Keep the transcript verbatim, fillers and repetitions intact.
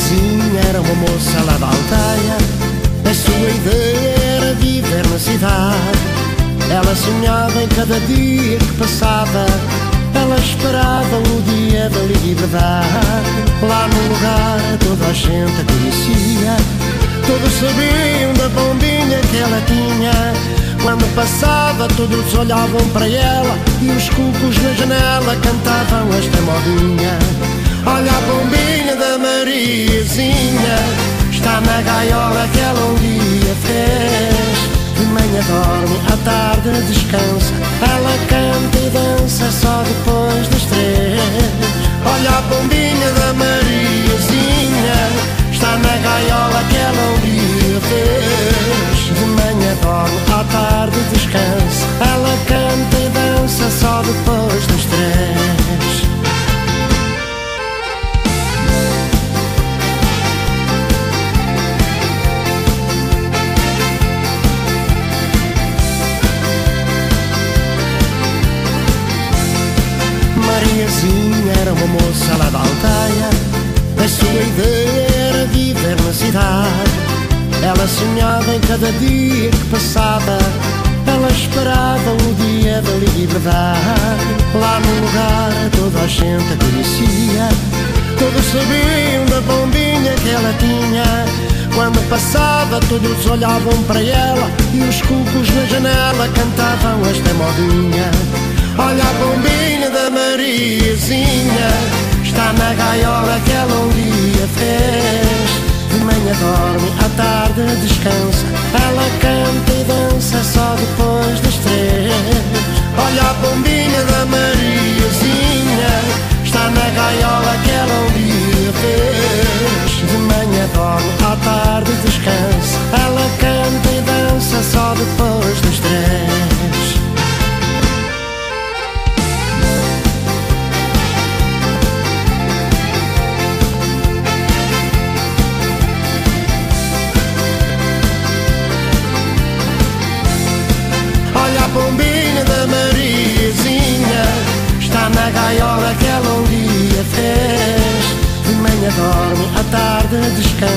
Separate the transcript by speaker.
Speaker 1: Mariazinha era uma moça lá da aldeia. A sua ideia era viver na cidade. Ela sonhava em cada dia que passava. Ela esperava o dia da liberdade. Lá no lugar toda a gente a conhecia. Todos sabiam da bombinha que ela tinha. Quando passava todos olhavam para ela, e os cucos na janela cantavam esta modinha. Olha a bombinha da Mariazinha, está na gaiola que ela um dia fez. De manhã dorme, à tarde descansa. Ela canta e dança só depois das três. Olha a bombinha da Mariazinha, está na gaiola que ela um dia fez. De manhã dorme, à tarde descansa. Ela canta e dança só depois das três. Mariazinha era uma moça lá da aldeia. A sua ideia era viver na cidade. Ela sonhava em cada dia que passava. Ela esperava o dia da liberdade. Lá no lugar toda a gente a conhecia. Todos sabiam da bombinha que ela tinha. Quando passava todos olhavam para ela, e os cucos na janela cantavam esta modinha. Olha a bombinha da Mariazinha, está na gaiola que ela um dia fez. De manhã dorme, à tarde descansa. Ela canta e dança só depois das três. Olha a bombinha da Mariazinha, está na gaiola que ela um dia fez. De manhã dorme, à tarde descansa. Ela canta e dança só depois das três. Olha a bombinha da Mariazinha, está na gaiola que ela um dia fez. De manhã dorme, à tarde descansa.